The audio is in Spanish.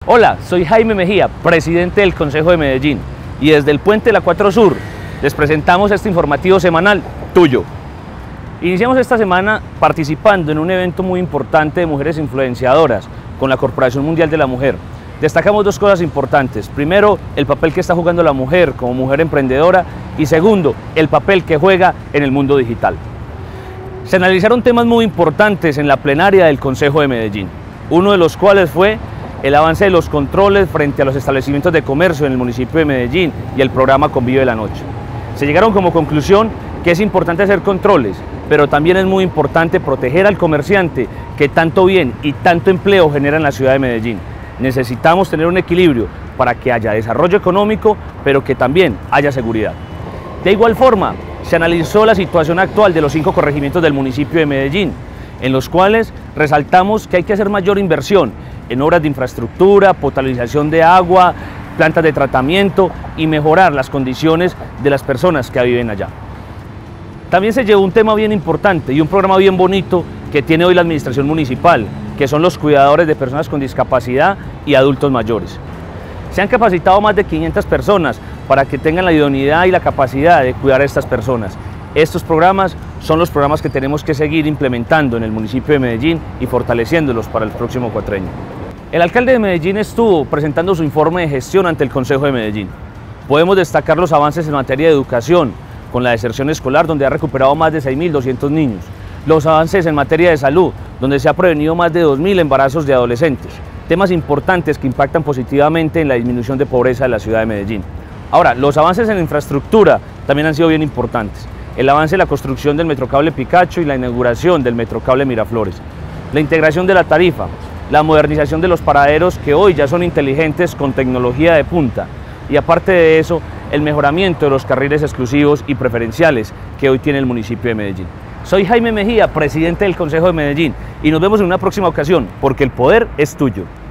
Hola, soy Jaime Mejía, presidente del Consejo de Medellín, y desde el Puente de la 4 Sur les presentamos este informativo semanal tuyo. Iniciamos esta semana participando en un evento muy importante de mujeres influenciadoras con la Corporación Mundial de la Mujer. Destacamos dos cosas importantes: primero, el papel que está jugando la mujer como mujer emprendedora, y segundo, el papel que juega en el mundo digital. Se analizaron temas muy importantes en la plenaria del Consejo de Medellín, uno de los cuales fue el avance de los controles frente a los establecimientos de comercio en el municipio de Medellín y el programa Convivio de la Noche. Se llegaron como conclusión que es importante hacer controles, pero también es muy importante proteger al comerciante que tanto bien y tanto empleo genera en la ciudad de Medellín. Necesitamos tener un equilibrio para que haya desarrollo económico, pero que también haya seguridad. De igual forma, se analizó la situación actual de los 5 corregimientos del municipio de Medellín, en los cuales resaltamos que hay que hacer mayor inversión en obras de infraestructura, potabilización de agua, plantas de tratamiento y mejorar las condiciones de las personas que viven allá. También se llevó un tema bien importante y un programa bien bonito que tiene hoy la administración municipal, que son los cuidadores de personas con discapacidad y adultos mayores. Se han capacitado más de 500 personas para que tengan la idoneidad y la capacidad de cuidar a estas personas. Estos programas son los programas que tenemos que seguir implementando en el municipio de Medellín y fortaleciéndolos para el próximo cuatrenio. El alcalde de Medellín estuvo presentando su informe de gestión ante el Consejo de Medellín. Podemos destacar los avances en materia de educación, con la deserción escolar, donde ha recuperado más de 6.200 niños. Los avances en materia de salud, donde se ha prevenido más de 2.000 embarazos de adolescentes. Temas importantes que impactan positivamente en la disminución de pobreza de la ciudad de Medellín. Ahora, los avances en infraestructura también han sido bien importantes. El avance en la construcción del Metrocable Picacho y la inauguración del Metrocable Miraflores. La integración de la tarifa, la modernización de los paraderos que hoy ya son inteligentes con tecnología de punta. Y aparte de eso, el mejoramiento de los carriles exclusivos y preferenciales que hoy tiene el municipio de Medellín. Soy Jaime Mejía, presidente del Consejo de Medellín, y nos vemos en una próxima ocasión, porque el poder es tuyo.